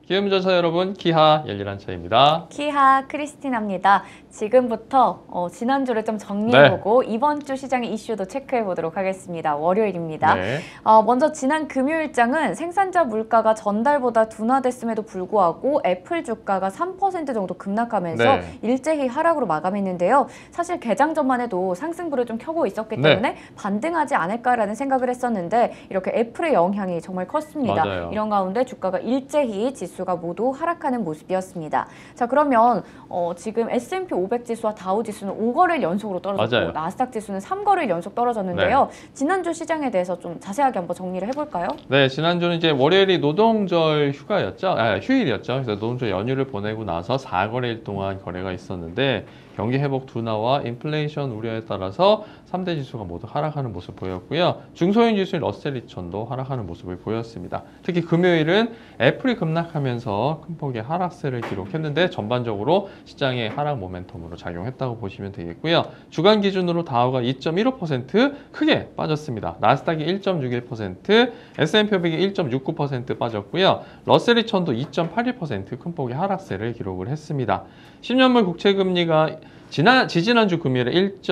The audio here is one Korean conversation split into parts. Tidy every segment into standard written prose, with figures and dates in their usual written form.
기업전사 여러분, 키하 열일한차입니다. 키하 크리스티나입니다. 지금부터 지난주를 좀 정리해보고 이번 주 시장의 이슈도 체크해보도록 하겠습니다. 월요일입니다. 네. 먼저 지난 금요일장은 생산자 물가가 전달보다 둔화됐음에도 불구하고 애플 주가가 3% 정도 급락하면서 일제히 하락으로 마감했는데요. 사실 개장 전만 해도 상승불을 좀 켜고 있었기 때문에 반등하지 않을까라는 생각을 했었는데 이렇게 애플의 영향이 정말 컸습니다. 맞아요. 이런 가운데 주가가 일제히 지수가 모두 하락하는 모습이었습니다. 자, 그러면 지금 S&P 500 지수와 다우 지수는 5거래일 연속으로 떨어졌고 맞아요. 나스닥 지수는 3거래일 연속 떨어졌는데요. 지난주 시장에 대해서 좀 자세하게 한번 정리를 해볼까요? 네, 지난주는 이제 월요일이 노동절 휴일이었죠. 그래서 노동절 연휴를 보내고 나서 4거래일 동안 거래가 있었는데 경기 회복 둔화와 인플레이션 우려에 따라서 3대 지수가 모두 하락하는 모습 보였고요. 중소형 지수인 러셀 2000도 하락하는 모습을 보였습니다. 특히 금요일은 애플이 급락하면서 큰 폭의 하락세를 기록했는데 전반적으로 시장의 하락 모멘텀으로 작용했다고 보시면 되겠고요. 주간 기준으로 다우가 2.15% 크게 빠졌습니다. 나스닥이 1.61%, S&P 500이 1.69% 빠졌고요. 러셀 2000도 2.81% 큰 폭의 하락세를 기록을 했습니다. 10년물 국채금리가 지지난주 금요일에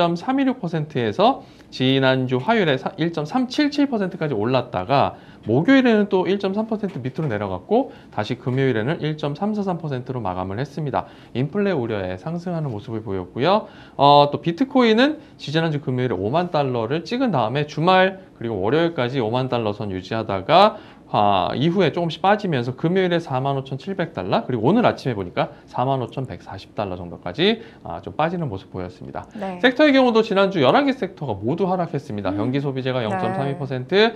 1.316%에서 지난주 화요일에 1.377%까지 올랐다가 목요일에는 또 1.3% 밑으로 내려갔고 다시 금요일에는 1.343%로 마감을 했습니다. 인플레 우려에 상승하는 모습을 보였고요. 또 비트코인은 지지난주 금요일에 5만 달러를 찍은 다음에 주말 그리고 월요일까지 5만 달러 선 유지하다가 이후에 조금씩 빠지면서 금요일에 45,700달러 그리고 오늘 아침에 보니까 45,140달러 정도까지 좀 빠지는 모습 보였습니다. 네. 섹터의 경우도 지난주 11개 섹터가 모두 하락했습니다. 경기 소비재가 0.32%,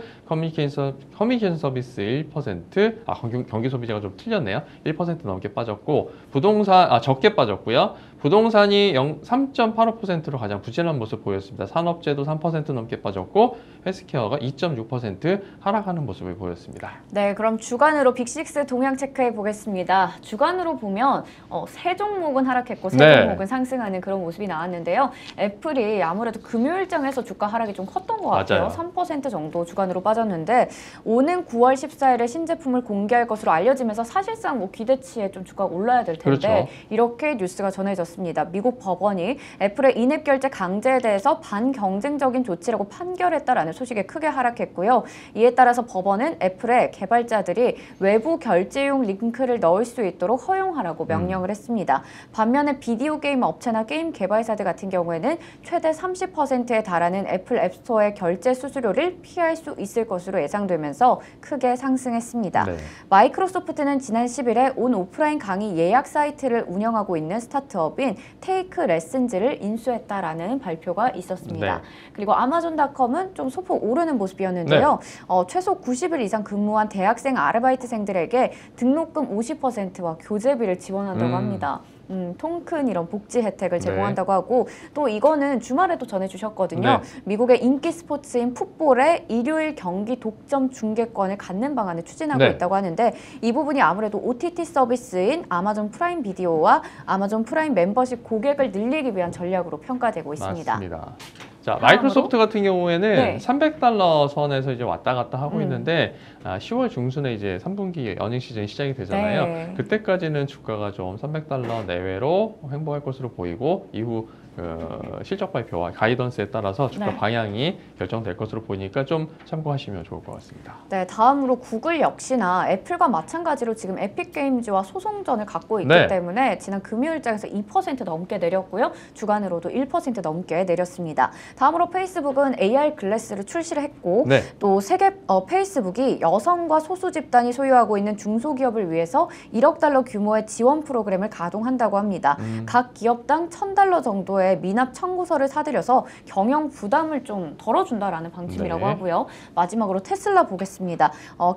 커뮤니케이션 서비스 1%, 경기 소비재가 좀 틀렸네요. 1% 넘게 빠졌고 부동산 적게 빠졌고요. 부동산이 3.85%로 가장 부진한 모습 보였습니다. 산업재도 3% 넘게 빠졌고 헬스케어가 2.6% 하락하는 모습을 보였습니다. 네, 그럼 주간으로 빅6 동향 체크해 보겠습니다. 주간으로 보면 세 종목은 하락했고 세 종목은 상승하는 그런 모습이 나왔는데요. 애플이 아무래도 금요일장에서 주가 하락이 좀 컸던 것 같아요. 맞아요. 3% 정도 주간으로 빠졌는데 오는 9월 14일에 신제품을 공개할 것으로 알려지면서 사실상 뭐 기대치에 좀 주가가 올라야 될 텐데 그렇죠. 이렇게 뉴스가 전해졌습니다. 미국 법원이 애플의 인앱 결제 강제에 대해서 반경쟁적인 조치라고 판결했다라는 소식에 크게 하락했고요. 이에 따라서 법원은 애플의 개발자들이 외부 결제용 링크를 넣을 수 있도록 허용하라고 명령을 했습니다. 반면에 비디오 게임 업체나 게임 개발사들 같은 경우에는 최대 30%에 달하는 애플 앱스토어의 결제 수수료를 피할 수 있을 것으로 예상되면서 크게 상승했습니다. 마이크로소프트는 지난 10일에 온 오프라인 강의 예약 사이트를 운영하고 있는 스타트업인 테이크 레슨즈를 인수했다라는 발표가 있었습니다. 그리고 아마존닷컴은 좀 소폭 오르는 모습이었는데요. 최소 90일 이상 근무한 대학생 아르바이트생들에게 등록금 50%와 교재비를 지원한다고 합니다. 통큰 이런 복지 혜택을 제공한다고 하고 또 이거는 주말에도 전해주셨거든요. 미국의 인기 스포츠인 풋볼의 일요일 경기 독점 중계권을 갖는 방안을 추진하고 있다고 하는데 이 부분이 아무래도 OTT 서비스인 아마존 프라임 비디오와 아마존 프라임 멤버십 고객을 늘리기 위한 전략으로 평가되고 있습니다. 맞습니다. 자, 마이크로소프트 같은 경우에는 300달러 선에서 이제 왔다 갔다 하고 있는데 10월 중순에 이제 3분기 어닝 시즌이 시작이 되잖아요. 그때까지는 주가가 좀 300달러 내외로 횡보할 것으로 보이고 이후 실적 발표와 가이던스에 따라서 주가 방향이 결정될 것으로 보이니까 좀 참고하시면 좋을 것 같습니다. 네, 다음으로 구글 역시나 애플과 마찬가지로 지금 에픽게임즈와 소송전을 갖고 있기 때문에 지난 금요일장에서 2% 넘게 내렸고요. 주간으로도 1% 넘게 내렸습니다. 다음으로 페이스북은 AR 글래스를 출시를 했고 또 페이스북이 여성과 소수 집단이 소유하고 있는 중소기업을 위해서 1억 달러 규모의 지원 프로그램을 가동한다고 합니다. 각 기업당 1,000달러 정도의 미납 청구서를 사들여서 경영 부담을 좀 덜어준다라는 방침이라고 하고요. 마지막으로 테슬라 보겠습니다.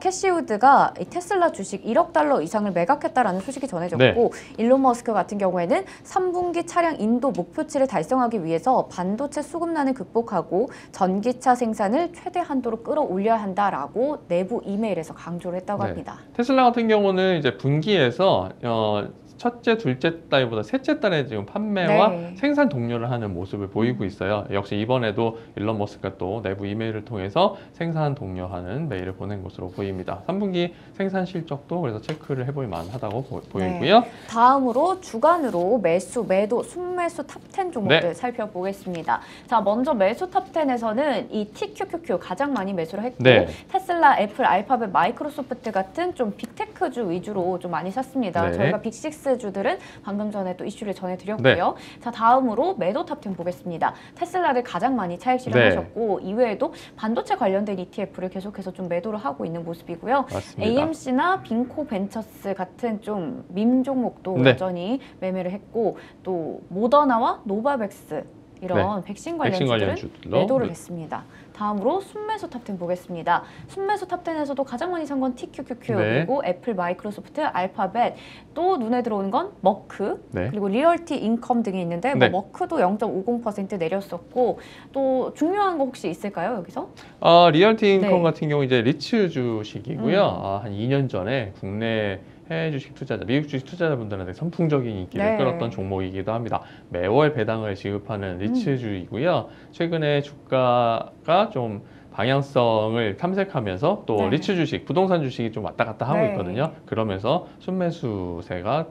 캐시우드가 테슬라 주식 1억 달러 이상을 매각했다라는 소식이 전해졌고 일론 머스크 같은 경우에는 3분기 차량 인도 목표치를 달성하기 위해서 반도체 수급난을 극복하고 전기차 생산을 최대 한도로 끌어올려야 한다라고 내부 이메일에서 강조를 했다고 합니다. 테슬라 같은 경우는 이제 분기에서 첫째, 둘째 달보다 셋째 달에 지금 판매와 네. 생산 동료를 하는 모습을 보이고 있어요. 역시 이번에도 일론 머스크가 또 내부 이메일을 통해서 생산 동료하는 메일을 보낸 것으로 보입니다. 3분기 생산 실적도 그래서 체크를 해볼 만하다고 보이고요. 네. 다음으로 주간으로 매수, 매도, 순매수 탑10 종목들 네. 살펴보겠습니다. 자, 먼저 매수 탑10에서는 이 TQQQ 가장 많이 매수를 했고 네. 테슬라, 애플, 알파벳, 마이크로소프트 같은 좀 빅테크주 위주로 좀 많이 샀습니다. 네. 저희가 빅6 주들은 방금 전에 또 이슈를 전해드렸고요. 자, 다음으로 매도 탑10 보겠습니다. 테슬라를 가장 많이 차익 실현하셨고 이외에도 반도체 관련된 ETF를 계속해서 좀 매도를 하고 있는 모습이고요. 맞습니다. AMC나 빈코 벤처스 같은 좀 밈 종목도 네. 여전히 매매를 했고 또 모더나와 노바백스 이런 백신 관련 주들은 매도를 했습니다. 다음으로 순매수 탑10 보겠습니다. 순매수 탑10에서도 가장 많이 산 건 TQQQ, 네. 그리고 애플, 마이크로소프트, 알파벳, 또 눈에 들어오는 건 머크, 네. 그리고 리얼티 인컴 등이 있는데 네. 머크도 0.50% 내렸었고 또 중요한 거 혹시 있을까요, 여기서? 리얼티 인컴 네. 같은 경우 이제 리츠 주식이고요. 한 2년 전에 국내 해외 주식 투자자, 미국 주식 투자자분들한테 선풍적인 인기를 네. 끌었던 종목이기도 합니다. 매월 배당을 지급하는 리츠주이고요. 최근에 주가가 좀 방향성을 탐색하면서 또 네. 리츠 주식, 부동산 주식이 좀 왔다 갔다 하고 네. 있거든요. 그러면서 순매수세가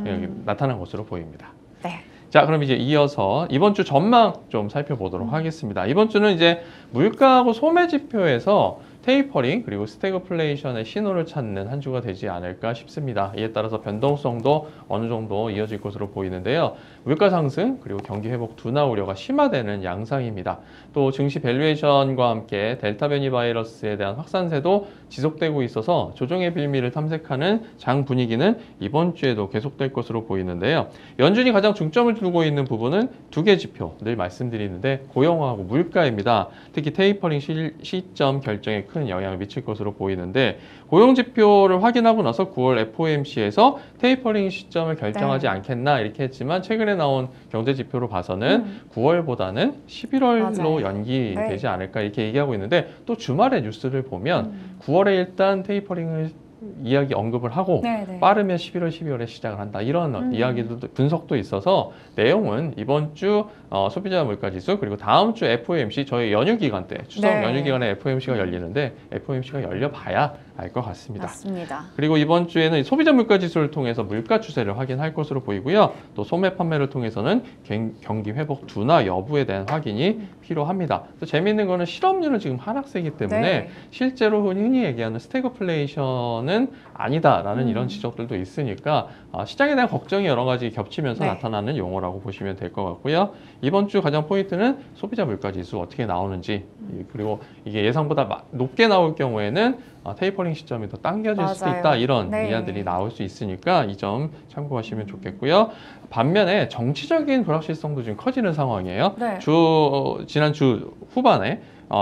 나타난 것으로 보입니다. 네. 자, 그럼 이제 이어서 이번 주 전망 좀 살펴보도록 하겠습니다. 이번 주는 이제 물가하고 소매 지표에서 테이퍼링 그리고 스태그플레이션의 신호를 찾는 한 주가 되지 않을까 싶습니다. 이에 따라서 변동성도 어느 정도 이어질 것으로 보이는데요. 물가 상승 그리고 경기 회복 둔화 우려가 심화되는 양상입니다. 또 증시 밸류에이션과 함께 델타 변이 바이러스에 대한 확산세도 지속되고 있어서 조정의 빌미를 탐색하는 장 분위기는 이번 주에도 계속될 것으로 보이는데요. 연준이 가장 중점을 두고 있는 부분은 두 개 지표 늘 말씀드리는데 고용하고 물가입니다. 특히 테이퍼링 시점 결정에 큰 영향을 미칠 것으로 보이는데 고용 지표를 확인하고 나서 9월 FOMC에서 테이퍼링 시점을 결정하지 네. 않겠나 이렇게 했지만 최근에 나온 경제 지표로 봐서는 9월보다는 11월로 맞아요. 연기되지 않을까 이렇게 얘기하고 있는데 또 주말에 뉴스를 보면 9월에 일단 테이퍼링을 이야기 언급을 하고 네네. 빠르면 11월, 12월에 시작을 한다. 이런 이야기도 분석도 있어서 내용은 이번 주 소비자 물가지수 그리고 다음 주 FOMC 저희 연휴 기간 때 추석 네. 연휴 기간에 FOMC가 열리는데 FOMC가 열려봐야 알 것 같습니다. 맞습니다. 그리고 이번 주에는 소비자 물가 지수를 통해서 물가 추세를 확인할 것으로 보이고요. 또 소매 판매를 통해서는 경기 회복 둔화 여부에 대한 확인이 필요합니다. 또 재미있는 거는 실업률은 지금 하락세이기 때문에 네. 실제로 흔히 얘기하는 스태그플레이션은 아니다라는 이런 지적들도 있으니까 시장에 대한 걱정이 여러 가지 겹치면서 네. 나타나는 용어라고 보시면 될 것 같고요. 이번 주 가장 포인트는 소비자 물가 지수 어떻게 나오는지 그리고 이게 예상보다 높게 나올 경우에는 테이퍼링 시점이 더 당겨질 수도 맞아요. 있다 이런 네. 이야들이 나올 수 있으니까 이 점 참고하시면 좋겠고요. 반면에 정치적인 불확실성도 지금 커지는 상황이에요. 네. 지난 주 후반에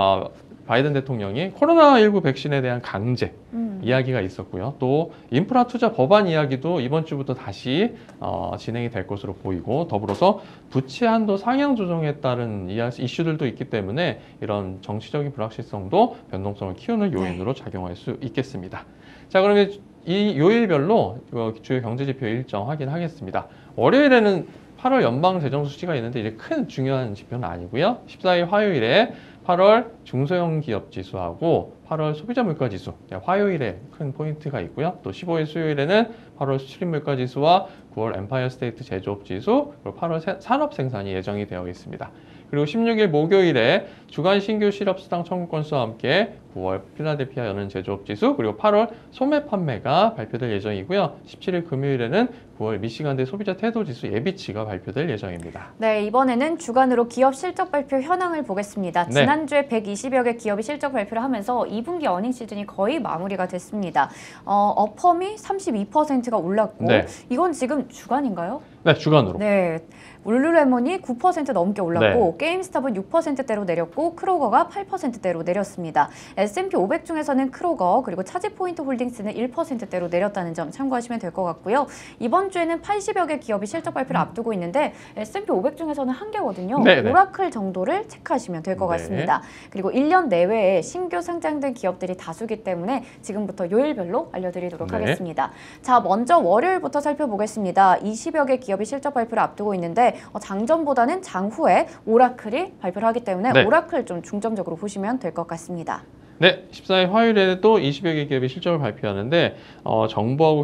바이든 대통령이 코로나19 백신에 대한 강제 이야기가 있었고요. 또 인프라 투자 법안 이야기도 이번 주부터 다시 진행이 될 것으로 보이고 더불어서 부채 한도 상향 조정에 따른 이슈들도 있기 때문에 이런 정치적인 불확실성도 변동성을 키우는 요인으로 작용할 수 있겠습니다. 자, 그러면 이 요일별로 주요 경제지표 일정 확인하겠습니다. 월요일에는 8월 연방재정 수치가 있는데 이제 큰 중요한 지표는 아니고요. 14일 화요일에 8월 중소형 기업 지수하고 8월 소비자 물가 지수, 화요일에 큰 포인트가 있고요. 또 15일 수요일에는 8월 수출입 물가 지수와 9월 엠파이어 스테이트 제조업 지수, 그리고 8월 산업 생산이 예정이 되어 있습니다. 그리고 16일 목요일에 주간 신규 실업수당 청구 건수와 함께 9월 필라델피아 연은 제조업 지수 그리고 8월 소매 판매가 발표될 예정이고요. 17일 금요일에는 9월 미시간대 소비자 태도 지수 예비치가 발표될 예정입니다. 네, 이번에는 주간으로 기업 실적 발표 현황을 보겠습니다. 네. 지난주에 120여 개 기업이 실적 발표를 하면서 2분기 어닝 시즌이 거의 마무리가 됐습니다. 어펌이 32%가 올랐고 네. 이건 지금 주간인가요? 네, 주간으로. 네. 룰루레몬이 9% 넘게 올랐고 게임스탑은 6%대로 내렸고 크로거가 8%대로 내렸습니다. S&P 500 중에서는 크로거 그리고 차지포인트 홀딩스는 1%대로 내렸다는 점 참고하시면 될 것 같고요. 이번 주에는 80여 개 기업이 실적 발표를 앞두고 있는데 S&P 500 중에서는 한 개거든요. 네네. 오라클 정도를 체크하시면 될 것 네. 같습니다. 그리고 1년 내외에 신규 상장된 기업들이 다수기 때문에 지금부터 요일별로 알려드리도록 네. 하겠습니다. 자, 먼저 월요일부터 살펴보겠습니다. 20여 개 기업이 실적 발표를 앞두고 있는데 장전보다는 장후에 오라클이 발표를 하기 때문에 네. 오라클 좀 중점적으로 보시면 될 것 같습니다. 네, 14일 화요일에 또 20여 개 기업이 실적을 발표하는데 정부하고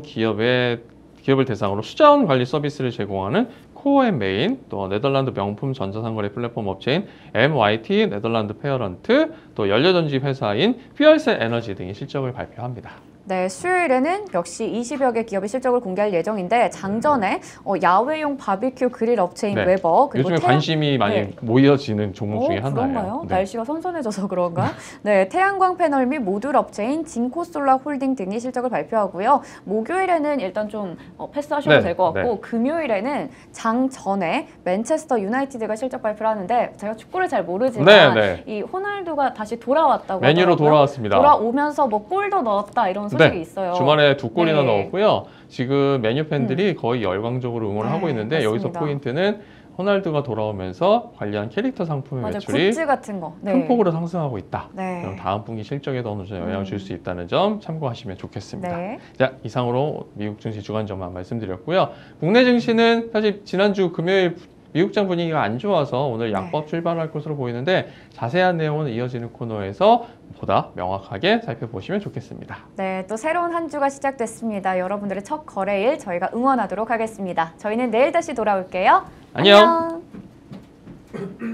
기업을 대상으로 수자원 관리 서비스를 제공하는 코어앤메인, 또 네덜란드 명품 전자상거래 플랫폼 업체인 MYT, 네덜란드 페어런트, 또 연료전지 회사인 퓨얼셀 에너지 등이 실적을 발표합니다. 네, 수요일에는 역시 20여 개 기업의 실적을 공개할 예정인데 장전에 야외용 바비큐 그릴 업체인 네. 웨버 그리고 요즘에 관심이 많이 네. 모여지는 종목 중에 하나예요. 그런가요? 네. 날씨가 선선해져서 그런가? 네, 태양광 패널 및 모듈 업체인 진코솔라 홀딩 등이 실적을 발표하고요. 목요일에는 일단 좀 패스하셔도 네, 될 것 같고 네. 금요일에는 장 전에 맨체스터 유나이티드가 실적 발표를 하는데 제가 축구를 잘 모르지만 네, 네. 이 호날두가 다시 돌아왔다고 메뉴로 하더라고요. 돌아왔습니다. 돌아오면서 뭐 골도 넣었다 이런 소식이 있어요. 주말에 2골이나 네. 넣었고요. 지금 메뉴 팬들이 거의 열광적으로 응원을 네, 하고 있는데 맞습니다. 여기서 포인트는 호날두가 돌아오면서 관련 캐릭터 상품의 맞아요. 매출이 굿즈 같은 거. 네. 큰 폭으로 상승하고 있다. 네. 그럼 다음 분기 실적에도 어느 정도 영향을 줄 수 있다는 점 참고하시면 좋겠습니다. 네. 자, 이상으로 미국 증시 주간 전망 말씀드렸고요. 국내 증시는 사실 지난주 금요일 미국장 분위기가 안 좋아서 오늘 양법 출발할 것으로 보이는데 자세한 내용은 이어지는 코너에서 보다 명확하게 살펴보시면 좋겠습니다. 네, 또 새로운 한 주가 시작됐습니다. 여러분들의 첫 거래일 저희가 응원하도록 하겠습니다. 저희는 내일 다시 돌아올게요. 안녕. 안녕.